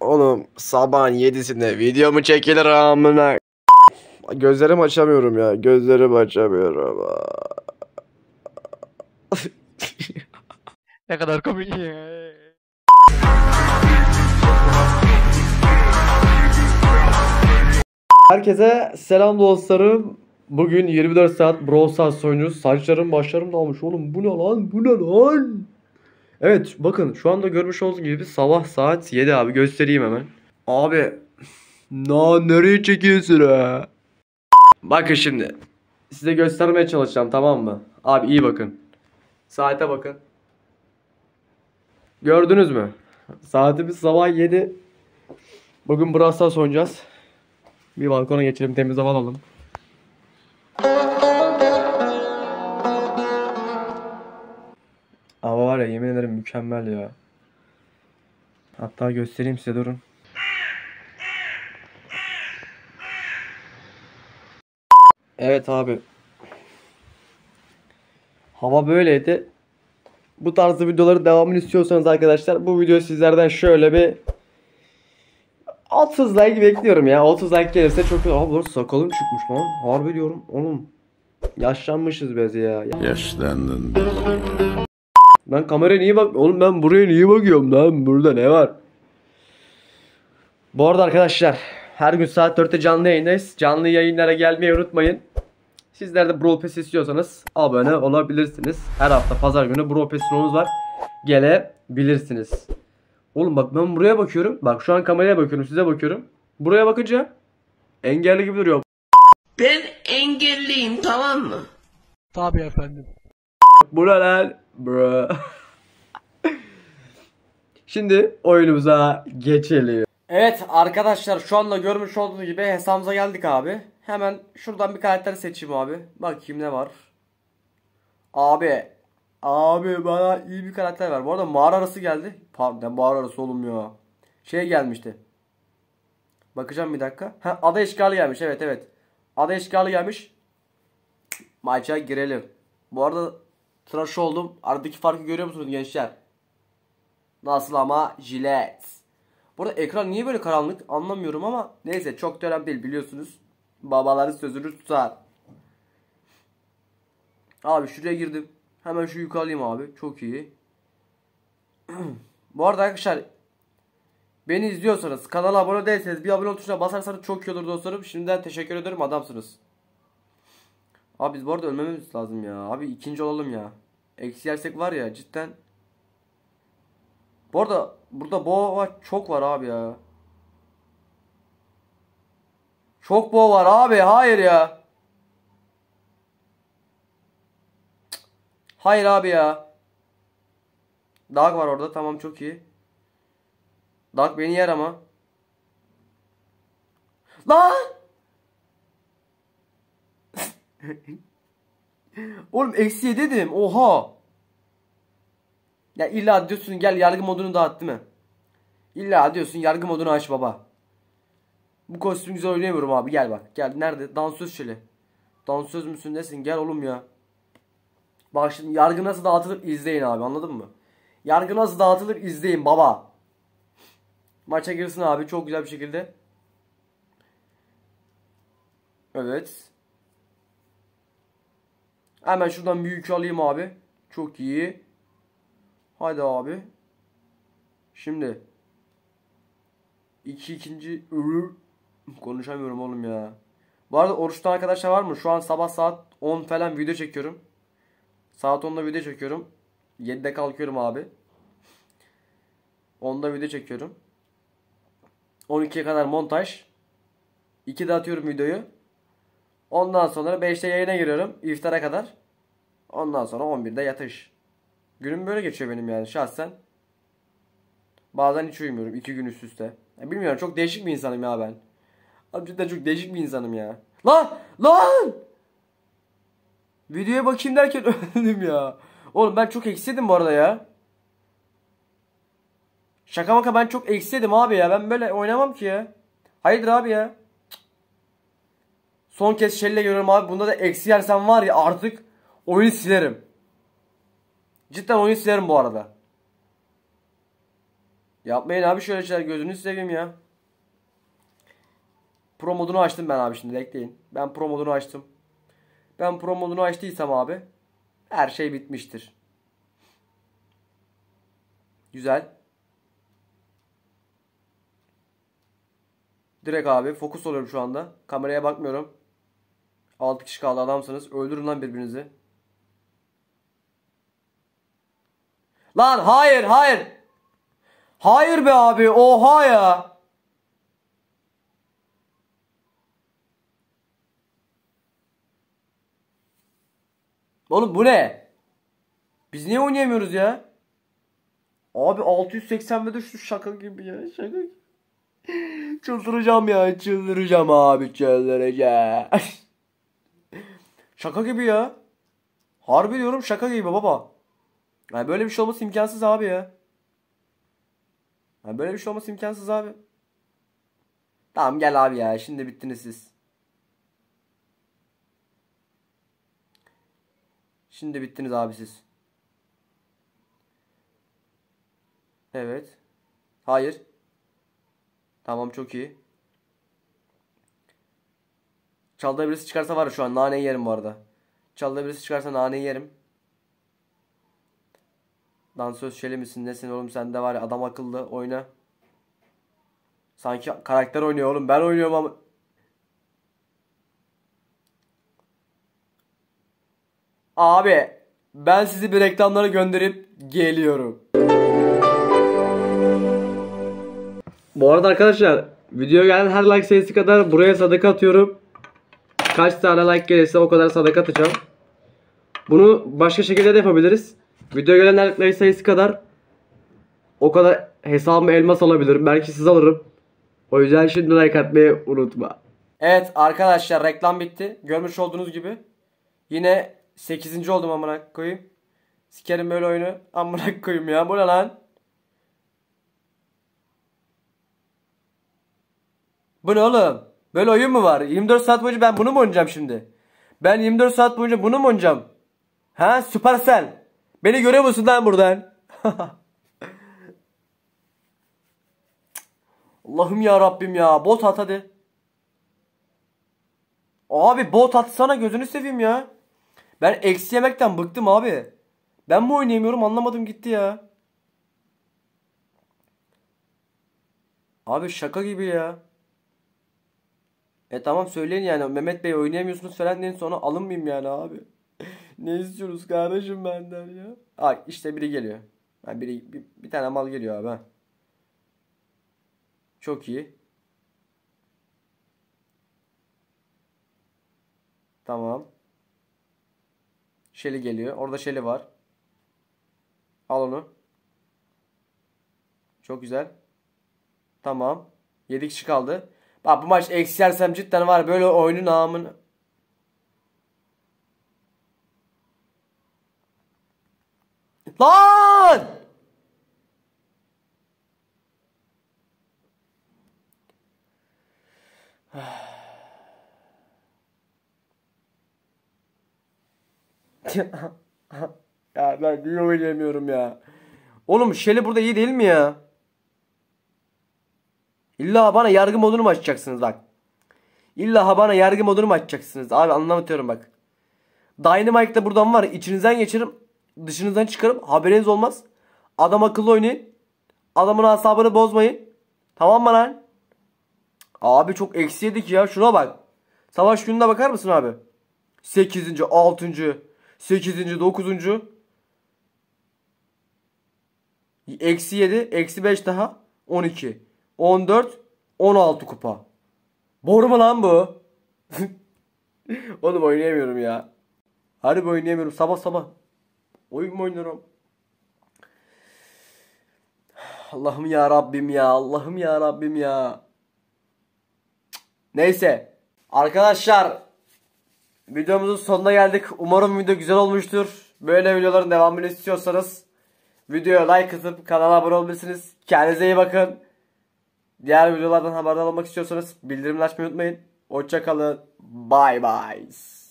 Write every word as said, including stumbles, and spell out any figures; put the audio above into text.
Oğlum sabahın yedisinde video mu çekilir amına? Gözlerimi açamıyorum ya. Gözlerimi açamıyorum. Ne kadar komik ya. Herkese selam dostlarım. Bugün yirmi dört saat Brawl Stars oynuyoruz. Saçlarım başlarım dağılmış oğlum. Bu ne lan? Bu ne lan? Evet bakın şu anda görmüş olduğunuz gibi sabah saat yedi abi. Göstereyim hemen. Abi. Na nereye çekiyorsun ha? Bakın şimdi. Size göstermeye çalışacağım, tamam mı? Abi iyi bakın. Saate bakın. Gördünüz mü? Saatimiz sabah yedi. Bugün Brawl Stars oynayacağız. Bir balkona geçelim, temiz hava alalım. Hava var ya, yemin ederim mükemmel ya. Hatta göstereyim size, durun. Evet abi. Hava böyleydi. Bu tarzı videoların devamını istiyorsanız arkadaşlar, bu video sizlerden şöyle bir otuz like bekliyorum ya. otuz like gelirse çok iyi. Abi sakalım çıkmış lan. Harbi diyorum oğlum. Yaşlanmışız biz ya. Yaşlandın. Ben kameraya niye bak... Oğlum ben buraya niye bakıyorum lan? Burada ne var? Bu arada arkadaşlar, her gün saat dörtte canlı yayındayız. Canlı yayınlara gelmeyi unutmayın. Sizler de Brawl Pass istiyorsanız abone olabilirsiniz. Her hafta pazar günü Brawl Pass sunumumuz var. Gelebilirsiniz. Oğlum bak ben buraya bakıyorum. Bak şu an kameraya bakıyorum, size bakıyorum. Buraya bakınca engelli gibi duruyor. Ben engelliyim, tamam mı? Tabii efendim. Bu ne lan? Bro. Şimdi oyunumuza geçelim. Evet arkadaşlar, şu anda görmüş olduğunuz gibi hesabımıza geldik abi. Hemen şuradan bir karakter seçeyim abi. Bakayım ne var. Abi. Abi bana iyi bir karakter ver. Bu arada mağara arası geldi. Pardon, mağara arası oğlum ya. Şey gelmişti. Bakacağım bir dakika. Ha, ada eşkali gelmiş, evet evet. Ada eşkali gelmiş. Maça girelim. Bu arada tıraş oldum. Aradaki farkı görüyor musunuz gençler? Nasıl ama? Jilet. Burada ekran niye böyle karanlık anlamıyorum ama neyse, çok da önemli değil, biliyorsunuz. Babaların sözünü tutar. Abi şuraya girdim. Hemen şu yükü alayım abi. Çok iyi. Bu arada arkadaşlar, beni izliyorsanız, kanala abone değilseniz bir abone ol tuşuna basarsanız çok iyi olur dostlarım. Şimdiden teşekkür ederim, adamsınız. Abi biz bu arada ölmememiz lazım ya. Abi ikinci olalım ya. Eksi yersek var ya cidden. Bu arada burada boğa çok var abi ya. Çok boğa var abi, hayır ya. Hayır abi ya. Dağ var orada, tamam çok iyi. Dağ beni yer ama. Lan! Oğlum eksi yedi dedim, oha. Ya illa diyorsun gel yargı modunu dağıt değil mi? İlla diyorsun yargı modunu aç baba. Bu kostüm güzel oynayamıyorum abi, gel bak. Gel, nerede? Dansöz şöyle. Dansöz müsün nesin? Gel oğlum ya. Bak şimdi yargı nasıl dağıtılır izleyin abi, anladın mı? Yargı nasıl dağıtılır izleyin baba. Maça girsin abi çok güzel bir şekilde. Evet. Hemen şuradan bir yük alayım abi. Çok iyi. Hadi abi. Şimdi. İki ikinci. Konuşamıyorum oğlum ya. Bu arada oruçlu arkadaşlar var mı? Şu an sabah saat on falan video çekiyorum. Saat onda video çekiyorum. yedide kalkıyorum abi. onda video çekiyorum. on ikiye kadar montaj. ikide atıyorum videoyu. Ondan sonra beşte yayına giriyorum. İftara kadar. Ondan sonra on birde yatış. Günüm böyle geçiyor benim yani şahsen. Bazen hiç uyumuyorum. iki gün üst üste. Ya bilmiyorum, çok değişik bir insanım ya ben. Abi cidden çok değişik bir insanım ya. Lan! Lan! Videoya bakayım derken öldüm ya. Oğlum ben çok eksiydim bu arada ya. Şaka maka ben çok eksiydim abi ya. Ben böyle oynamam ki ya. Hayırdır abi ya. Son kez Shell'le görüyorum abi. Bunda da eksi yersem var ya artık oyunu silerim. Cidden oyunu silerim bu arada. Yapmayın abi şöyle şeyler, gözünü seveyim ya. Pro modunu açtım ben abi, şimdi bekleyin. Ben pro modunu açtım. Ben pro modunu açtıysam abi her şey bitmiştir. Güzel. Direkt abi fokus oluyorum şu anda. Kameraya bakmıyorum. altı kişi kaldı, adamsınız. Öldürün lan birbirinizi. Lan hayır hayır. Hayır be abi, oha ya. Oğlum bu ne? Biz niye oynayamıyoruz ya? Abi altı yüz seksen ve düştü, şaka gibi ya, şaka gibi. Çıldıracağım ya, çıldıracağım abi, çıldıracağım. Şaka gibi ya. Harbi diyorum, şaka gibi baba. Yani böyle bir şey olması imkansız abi ya. Yani böyle bir şey olması imkansız abi. Tamam gel abi ya, şimdi bittiniz siz. Şimdi bittiniz abi siz. Evet. Hayır. Tamam, çok iyi. Çalda birisi çıkarsa var ya, şu an naneyi yerim bu arada. Çalda birisi çıkarsa naneyi yerim. Dansöz şeli misin nesin oğlum, sen de var ya, adam akıllı oyna. Sanki karakter oynuyor oğlum, ben oynuyorum ama. Abi ben sizi bir reklamlara gönderip geliyorum. Bu arada arkadaşlar, video gelen her like sayısı kadar buraya sadaka atıyorum. Kaç tane like gelirse o kadar sadaka atacağım. Bunu başka şekilde de yapabiliriz. Video gelen her like sayısı kadar o kadar hesabıma elmas alabilirim. Belki siz alırım. O yüzden şimdi like atmayı unutma. Evet arkadaşlar, reklam bitti. Görmüş olduğunuz gibi. Yine sekizinci oldum amına koyayım. Sikerim böyle oyunu. Amına koyayım ya. Bu ne lan? Bu ne oğlum? Böyle oyun mu var? yirmi dört saat boyunca ben bunu mu oynayacağım şimdi? Ben yirmi dört saat boyunca bunu mu oynayacağım? Ha, Supercell. Beni görüyor musun lan buradan? Allah'ım ya Rabbim ya. Bot at hadi. Abi bot atsana, gözünü seveyim ya. Ben eksi yemekten bıktım abi. Ben mi oynayamıyorum, anlamadım gitti ya. Abi şaka gibi ya. E tamam söyleyin yani, Mehmet Bey oynayamıyorsunuz falan deyin, sonra alınmayayım yani abi. Ne istiyorsunuz kardeşim benden ya? Ay işte biri geliyor. Ha, biri, bir, bir tane mal geliyor abi ha. Çok iyi. Tamam. Shelly geliyor. Orada Shelly var. Al onu. Çok güzel. Tamam. yedi kişi kaldı. Bak bu maç eksi yersem cidden var böyle oyunun namını. Lan! Ya ben niye oynayamıyorum ya? Oğlum Shelly burada iyi değil mi ya? İlla bana yargı modunu mu açacaksınız bak? İlla bana yargı modunu mu açacaksınız? Abi anlamatıyorum bak. Dynamite'da buradan var, içinizden geçirim, dışınızdan çıkarım, haberiniz olmaz. Adam akıllı oynayın. Adamın asabını bozmayın. Tamam mı lan? Abi çok eksi yedik ya, şuna bak. Savaş gününe bakar mısın abi? sekizinci, altıncı, sekizinci, dokuzuncu. Eksi yedi, eksi beş daha. on iki, on dört, on altı kupa. Boru mu lan bu? Oğlum oynayamıyorum ya. Harbi oynayamıyorum sabah sabah. Oyun mu oynuyorum? Allah'ım ya Rabbim ya. Allah'ım ya Rabbim ya. Neyse. Arkadaşlar, videomuzun sonuna geldik. Umarım video güzel olmuştur. Böyle videoların devamını istiyorsanız videoya like atıp kanala abone olabilirsiniz. Kendinize iyi bakın. Diğer videolardan haberdar olmak istiyorsanız bildirimleri açmayı unutmayın. Hoşça kalın. Bye bye.